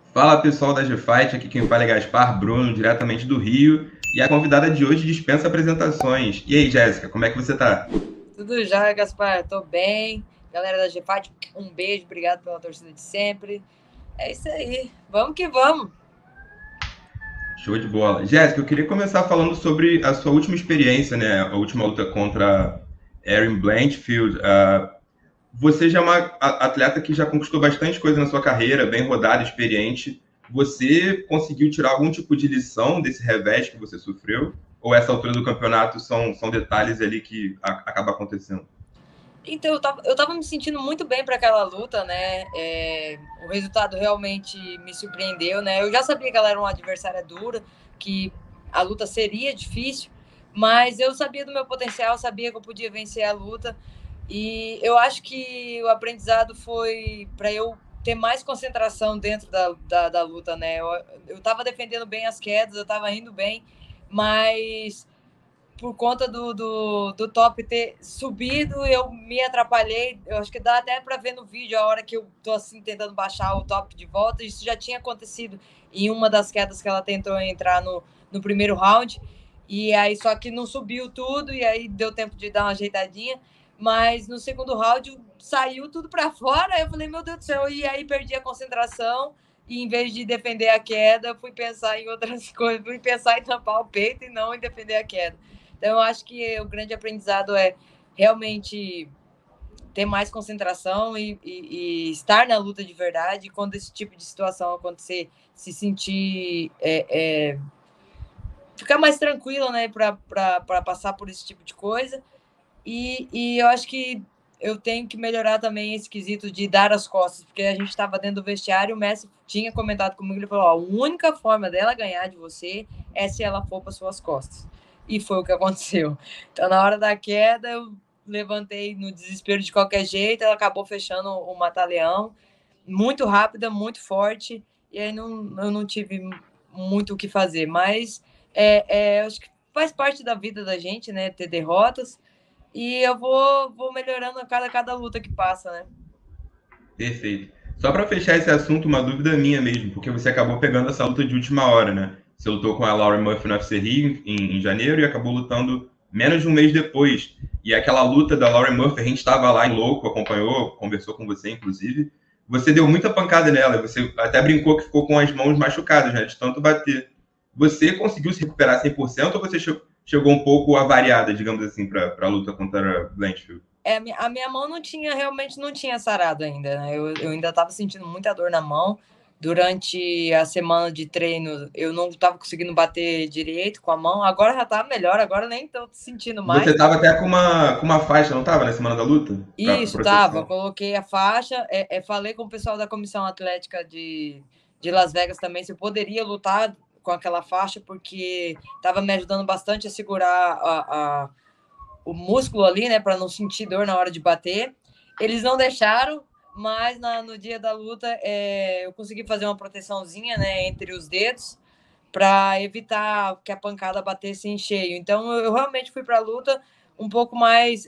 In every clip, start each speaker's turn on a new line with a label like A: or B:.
A: Fala pessoal da GFight, aqui quem fala é Gaspar Bruno, diretamente do Rio. E a convidada de hoje dispensa apresentações. E aí, Jéssica, como é que você tá?
B: Tudo já, Gaspar? Tô bem. Galera da GFAT, um beijo, obrigado pela torcida de sempre. É isso aí, vamos que vamos.
A: Show de bola. Jéssica, eu queria começar falando sobre a sua última experiência, né? A última luta contra Erin Blanchfield. Você já é uma atleta que já conquistou bastante coisa na sua carreira, bem rodada, experiente. Você conseguiu tirar algum tipo de lição desse revés que você sofreu? Ou essa altura do campeonato são detalhes ali que acaba acontecendo?
B: Então, eu tava me sentindo muito bem para aquela luta, né? O resultado realmente me surpreendeu, né? Eu já sabia que ela era uma adversária dura, que a luta seria difícil, mas eu sabia do meu potencial, sabia que eu podia vencer a luta. E eu acho que o aprendizado foi para eu ter mais concentração dentro da luta, né? Eu tava defendendo bem as quedas, eu tava indo bem, mas por conta do top ter subido, eu me atrapalhei. Eu acho que dá até para ver no vídeo a hora que eu tô assim tentando baixar o top de volta. Isso já tinha acontecido em uma das quedas que ela tentou entrar no primeiro round. E aí, só que não subiu tudo, e aí deu tempo de dar uma ajeitadinha. Mas no segundo round saiu tudo para fora. Eu falei, meu Deus do céu, e aí perdi a concentração. E em vez de defender a queda, fui pensar em outras coisas, fui pensar em tampar o peito e não em defender a queda. Então, eu acho que o grande aprendizado é realmente ter mais concentração e estar na luta de verdade. E quando esse tipo de situação acontecer, se sentir. Ficar mais tranquila, né, para passar por esse tipo de coisa. E eu acho que eu tenho que melhorar também esse quesito de dar as costas, porque a gente estava dentro do vestiário, o Messi tinha comentado comigo, ele falou, ó, a única forma dela ganhar de você é se ela for para suas costas. E foi o que aconteceu. Então, na hora da queda, eu levantei no desespero de qualquer jeito, ela acabou fechando o mata-leão, muito rápida, muito forte, e aí eu não tive muito o que fazer, mas acho que faz parte da vida da gente, né, ter derrotas, e eu vou melhorando a cada luta que passa, né?
A: Perfeito. Só para fechar esse assunto, uma dúvida minha mesmo, porque você acabou pegando essa luta de última hora, né? Você lutou com a Lauren Murphy no UFC Rio em janeiro e acabou lutando menos de um mês depois. E aquela luta da Lauren Murphy, a gente estava lá em louco, acompanhou, conversou com você, inclusive. Você deu muita pancada nela, você até brincou que ficou com as mãos machucadas, né? De tanto bater. Você conseguiu se recuperar 100% ou você chegou um pouco avariada, digamos assim, para a luta contra a Blanchfield?
B: A minha mão não tinha, realmente não tinha sarado ainda, né? Eu ainda estava sentindo muita dor na mão. Durante a semana de treino, eu não estava conseguindo bater direito com a mão. Agora já tá melhor, agora nem estou sentindo
A: Você
B: mais.
A: tava até com uma faixa, não tava, na semana da luta? Pra
B: Isso, tava.
A: proteção.
B: Coloquei a faixa, falei com o pessoal da comissão atlética de Las Vegas também se eu poderia lutar com aquela faixa, porque estava me ajudando bastante a segurar o músculo ali, né, para não sentir dor na hora de bater. Eles não deixaram, mas no dia da luta eu consegui fazer uma proteçãozinha, né, entre os dedos para evitar que a pancada batesse em cheio. Então eu realmente fui para a luta um pouco mais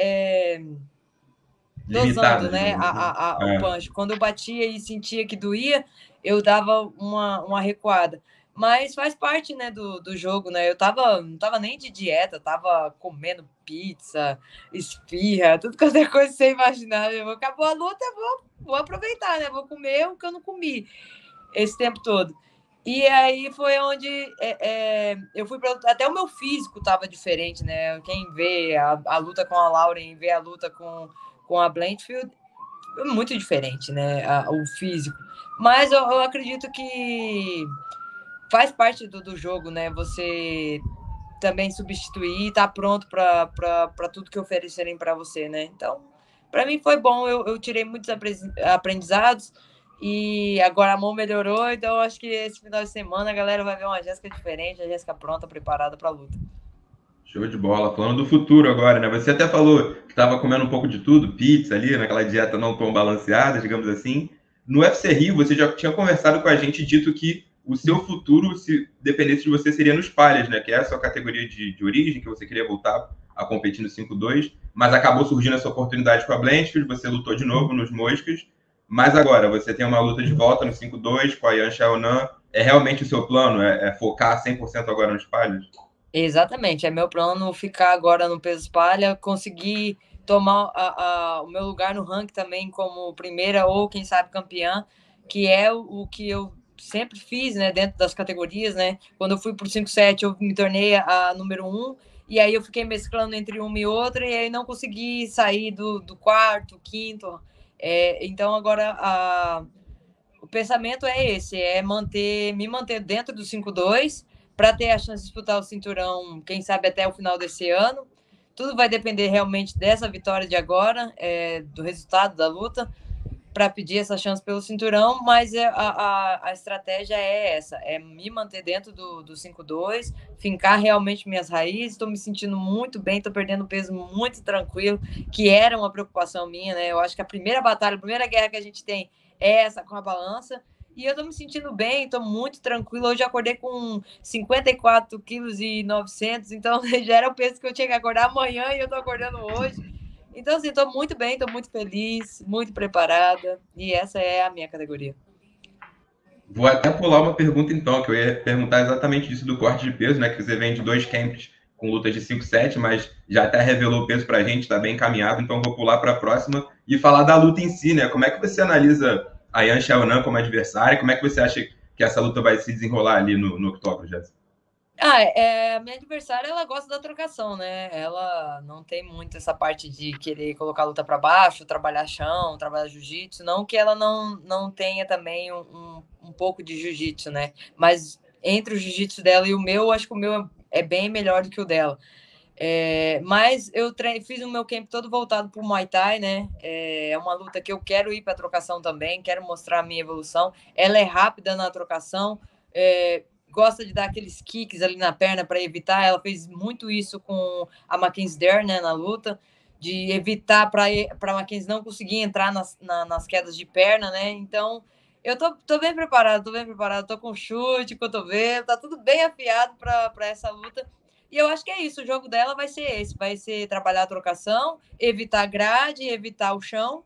B: dosando,
A: Limitado,
B: né,
A: digamos assim.
B: o
A: É,
B: punch. Quando eu batia e sentia que doía, eu dava uma recuada. Mas faz parte, né, do jogo, né? Não tava nem de dieta, tava comendo pizza, esfirra, tudo quanto é coisa que você imaginar. Acabou a luta, vou aproveitar, né? Vou comer o que eu não comi esse tempo todo. E aí foi onde eu fui pra, até o meu físico estava diferente, né? Quem vê a luta com a Lauren, vê a luta com a Blanchfield, é muito diferente, né? O físico. Mas eu acredito que faz parte do jogo, né? Você também substituir e estar tá pronto para tudo que oferecerem para você, né? Então, para mim foi bom, eu tirei muitos aprendizados e agora a mão melhorou, então acho que esse final de semana a galera vai ver uma Jéssica diferente, a Jéssica pronta, preparada para a luta.
A: show de bola. Falando do futuro agora, né? Você até falou que estava comendo um pouco de tudo, pizza ali, naquela dieta não tão balanceada, digamos assim. No UFC Rio, você já tinha conversado com a gente e dito que o seu futuro, se dependesse de você, seria nos palhas, né? Que é a sua categoria de origem, que você queria voltar a competir no 5-2, mas acabou surgindo essa oportunidade com a Blanchfield, você lutou de novo nos Moscas. Mas agora, você tem uma luta de volta no 5-2 com a Yan Xiaonan. É realmente o seu plano? É focar 100% agora nos palhos?
B: Exatamente, é meu plano ficar agora no peso palha, conseguir tomar o meu lugar no ranking também como primeira ou quem sabe campeã, que é o que eu sempre fiz, né, dentro das categorias, né? Quando eu fui pro 5-7, eu me tornei a número 1, e aí eu fiquei mesclando entre uma e outra, e aí não consegui sair do quarto, quinto. Então agora o pensamento é esse, é me manter dentro do 5-2 para ter a chance de disputar o cinturão, quem sabe até o final desse ano. Tudo vai depender realmente dessa vitória de agora, do resultado da luta, para pedir essa chance pelo cinturão, mas a estratégia é essa, é me manter dentro do 5-2, fincar realmente minhas raízes, estou me sentindo muito bem, estou perdendo peso muito tranquilo, que era uma preocupação minha, né? Eu acho que a primeira batalha, a primeira guerra que a gente tem é essa com a balança, e eu estou me sentindo bem, estou muito tranquilo. Hoje eu acordei com 54 quilos e 900, então já era o peso que eu tinha que acordar amanhã e eu estou acordando hoje. Então, assim, estou muito bem, estou muito feliz, muito preparada, e essa é a minha categoria.
A: Vou até pular uma pergunta então, que eu ia perguntar exatamente isso do corte de peso, né? Que você vem de 2 camps com lutas de 5-7, mas já até revelou o peso pra gente, está bem encaminhado, então vou pular para a próxima e falar da luta em si, né? Como é que você analisa a Yan Xiaonan como adversária? Como é que você acha que essa luta vai se desenrolar ali no octógono, Jéssica?
B: A minha adversária, ela gosta da trocação, né? Ela não tem muito essa parte de querer colocar a luta para baixo, trabalhar chão, trabalhar jiu-jitsu. Não que ela não tenha também um pouco de jiu-jitsu, né? Mas entre o jiu-jitsu dela e o meu, acho que o meu é bem melhor do que o dela. Mas eu fiz o meu camp todo voltado para o Muay Thai, né? É uma luta que eu quero ir para a trocação também, quero mostrar a minha evolução. Ela é rápida na trocação, gosta de dar aqueles kicks ali na perna para evitar. Ela fez muito isso com a Mackenzie Dern, né, na luta, de evitar para a Mackenzie não conseguir entrar nas quedas de perna, né? Então eu tô bem preparado, tô com chute, cotovelo, tá tudo bem afiado para essa luta. E eu acho que é isso, o jogo dela vai ser esse, vai ser trabalhar a trocação, evitar grade, evitar o chão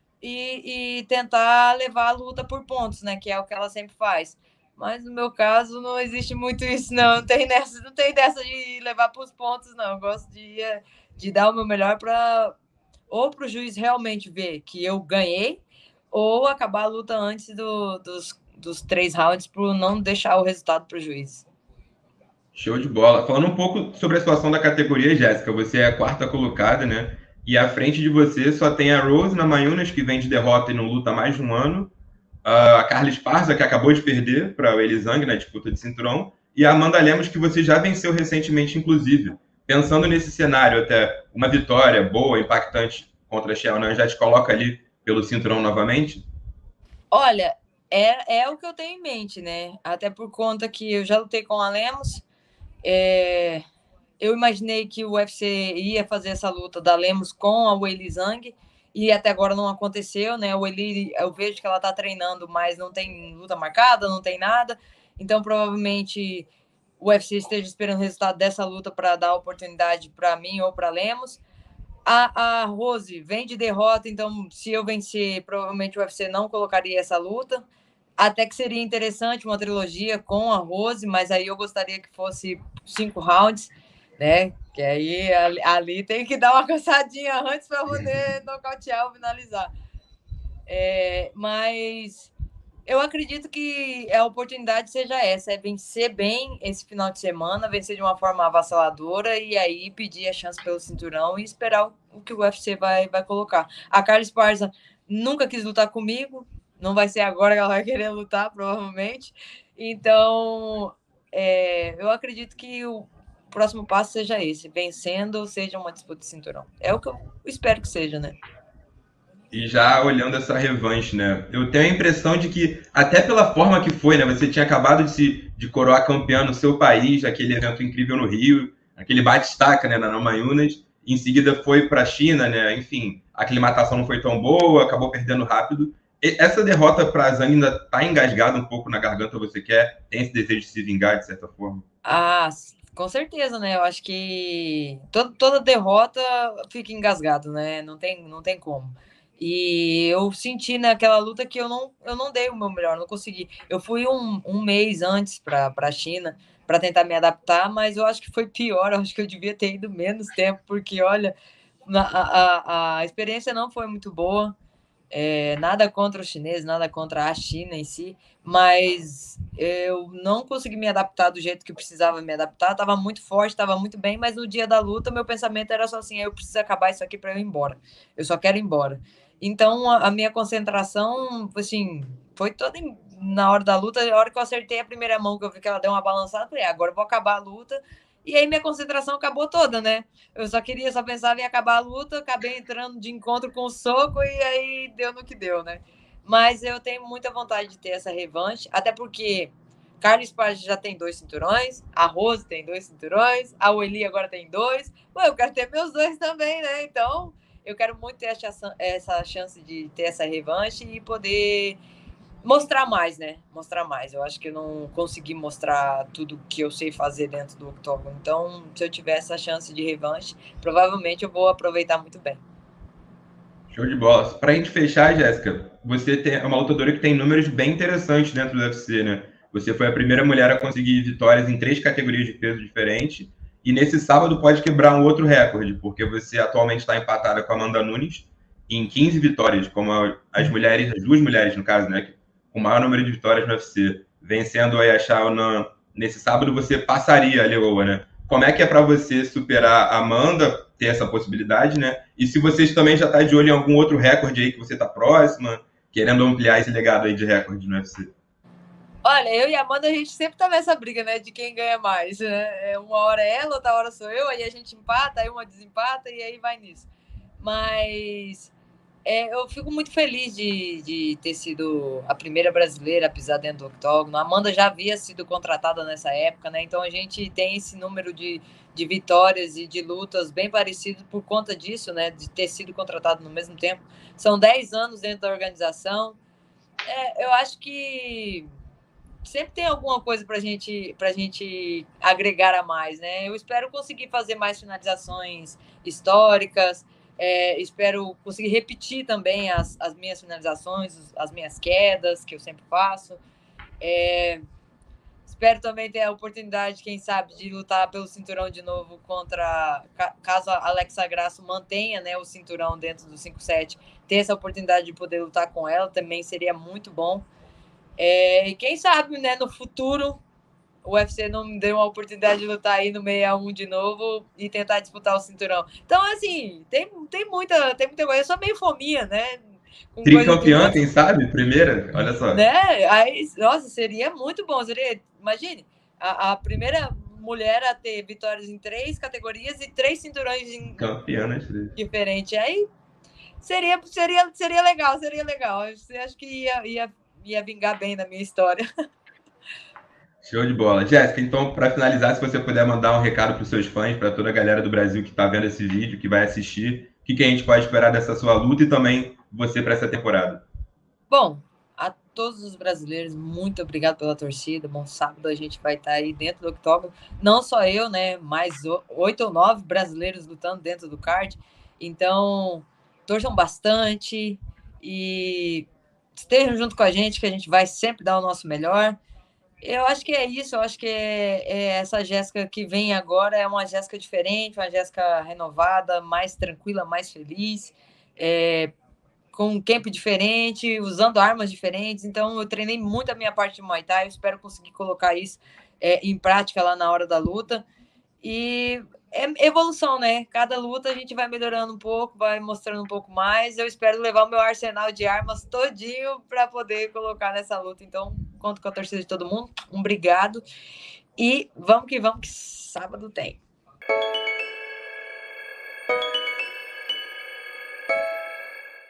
B: e tentar levar a luta por pontos, né? Que é o que ela sempre faz. Mas no meu caso não existe muito isso, não. Não tem dessa de levar para os pontos, não. Eu gosto de dar o meu melhor para ou para o juiz realmente ver que eu ganhei, ou acabar a luta antes dos 3 rounds para não deixar o resultado para o juiz.
A: Show de bola. Falando um pouco sobre a situação da categoria, Jéssica, você é a quarta colocada, né? E à frente de você só tem a Rose Namajunas, que vem de derrota e não luta há mais de um ano. A Carla Esparza, que acabou de perder para o Elizang na disputa de cinturão. E a Amanda Lemos, que você já venceu recentemente, inclusive. Pensando nesse cenário, até uma vitória boa, impactante contra a Xiaonan já te coloca ali pelo cinturão novamente?
B: Olha, é o que eu tenho em mente, né? Até por conta que eu já lutei com a Lemos. Eu imaginei que o UFC ia fazer essa luta da Lemos com a Weili Zhang e até agora não aconteceu, né? O Weili, eu vejo que ela tá treinando, mas não tem luta marcada, não tem nada. Então, provavelmente o UFC esteja esperando o resultado dessa luta para dar oportunidade para mim ou para Lemos. A Rose vem de derrota, então se eu vencer, provavelmente o UFC não colocaria essa luta. Até que seria interessante uma trilogia com a Rose, mas aí eu gostaria que fosse 5 rounds, né? Que aí ali tem que dar uma cansadinha antes para poder nocautear ou finalizar. Mas eu acredito que a oportunidade seja essa, é vencer bem esse final de semana, vencer de uma forma avassaladora e aí pedir a chance pelo cinturão e esperar o que o UFC vai colocar. A Carla Esparza nunca quis lutar comigo, não vai ser agora que ela vai querer lutar, provavelmente. Então, eu acredito que o próximo passo seja esse, vencendo, seja uma disputa de cinturão. É o que eu espero que seja, né?
A: E já olhando essa revanche, né? Eu tenho a impressão de que, até pela forma que foi, né? Você tinha acabado de coroar campeã no seu país, aquele evento incrível no Rio, aquele bate-estaca, né, na Namajunas. Em seguida foi para a China, né? Enfim, a aclimatação não foi tão boa, acabou perdendo rápido. E essa derrota para a Zhang ainda está engasgada um pouco na garganta, você quer? Tem esse desejo de se vingar, de certa forma?
B: Com certeza, né? Eu acho que toda derrota fica engasgado, né? Não tem como. E eu senti naquela luta que eu não dei o meu melhor, não consegui. Eu fui um mês antes para a China para tentar me adaptar, mas eu acho que foi pior. Eu acho que eu devia ter ido menos tempo, porque olha, a experiência não foi muito boa. Nada contra os chineses, nada contra a China em si, mas eu não consegui me adaptar do jeito que precisava me adaptar. Estava muito forte, estava muito bem, mas no dia da luta, meu pensamento era só assim: eu preciso acabar isso aqui para eu ir embora. Eu só quero ir embora. Então, a minha concentração, assim, foi toda na hora da luta. A hora que eu acertei a primeira mão, que eu vi que ela deu uma balançada, eu falei: agora eu vou acabar a luta. E aí minha concentração acabou toda, né? Eu só pensava em acabar a luta, acabei entrando de encontro com o soco e aí deu no que deu, né? Mas eu tenho muita vontade de ter essa revanche, até porque Carlos Paz já tem 2 cinturões, a Rose tem 2 cinturões, a Weili agora tem 2. Pô, eu quero ter meus 2 também, né? Então, eu quero muito ter essa chance de ter essa revanche e poder mostrar mais, né? Mostrar mais. Eu acho que eu não consegui mostrar tudo que eu sei fazer dentro do octógono. Então, se eu tiver essa chance de revanche, provavelmente eu vou aproveitar muito bem.
A: Show de bola. Para a gente fechar, Jéssica, você é uma lutadora que tem números bem interessantes dentro do UFC, né? Você foi a primeira mulher a conseguir vitórias em 3 categorias de peso diferentes. E nesse sábado pode quebrar um outro recorde, porque você atualmente está empatada com a Amanda Nunes em 15 vitórias, como as mulheres, as 2 mulheres, no caso, né? Com o maior número de vitórias no UFC. Vencendo a Yashao nesse sábado, você passaria a Leoa, né? Como é que é para você superar a Amanda, ter essa possibilidade, né? E se vocês também já estão de olho em algum outro recorde aí que você está próxima, querendo ampliar esse legado aí de recorde no UFC.
B: Olha, eu e a Amanda, a gente sempre tá nessa briga, né? De quem ganha mais, né? Uma hora é ela, outra hora sou eu, aí a gente empata, aí uma desempata e aí vai nisso. Mas eu fico muito feliz de ter sido a primeira brasileira a pisar dentro do octógono. A Amanda já havia sido contratada nessa época, né? Então a gente tem esse número de vitórias e de lutas bem parecido por conta disso, né? De ter sido contratado no mesmo tempo. São 10 anos dentro da organização. Eu acho que sempre tem alguma coisa para gente agregar a mais, né? Eu espero conseguir fazer mais finalizações históricas, espero conseguir repetir também as minhas finalizações, as minhas quedas, que eu sempre faço. Espero também ter a oportunidade, quem sabe, de lutar pelo cinturão de novo caso a Alexa Grasso mantenha, né, o cinturão dentro do 5-7, ter essa oportunidade de poder lutar com ela também seria muito bom. E quem sabe, né, no futuro, o UFC não me deu uma oportunidade de lutar aí no 61 de novo e tentar disputar o cinturão. Então, assim, tem muita coisa. Eu sou meio fominha, né? Com coisa de
A: Tricampeã,
B: luta,
A: quem sabe? Primeira? Olha só.
B: né? Aí, nossa, seria muito bom. Imagine, a primeira mulher a ter vitórias em 3 categorias e 3 cinturões
A: Campeã nas 3.
B: diferentes. Aí seria legal, seria legal. Eu acho que ia vingar bem na minha história.
A: Show de bola. Jéssica, então, para finalizar, se você puder mandar um recado para os seus fãs, para toda a galera do Brasil que está vendo esse vídeo, que vai assistir, o que a gente pode esperar dessa sua luta e também você para essa temporada?
B: Bom, a todos os brasileiros, muito obrigado pela torcida. Bom, sábado a gente vai estar aí dentro do octógono. Não só eu, né? Mais 8 ou 9 brasileiros lutando dentro do card. Então, torçam bastante e estejam junto com a gente, que a gente vai sempre dar o nosso melhor. Eu acho que é isso, eu acho que essa Jéssica que vem agora é uma Jéssica diferente, uma Jéssica renovada, mais tranquila, mais feliz, com um camp diferente, usando armas diferentes. Então, eu treinei muito a minha parte de Muay Thai, eu espero conseguir colocar isso em prática lá na hora da luta. E é evolução, né? Cada luta a gente vai melhorando um pouco, vai mostrando um pouco mais. Eu espero levar o meu arsenal de armas todinho para poder colocar nessa luta. Então, conto com a torcida de todo mundo. Um obrigado. E vamos que sábado tem.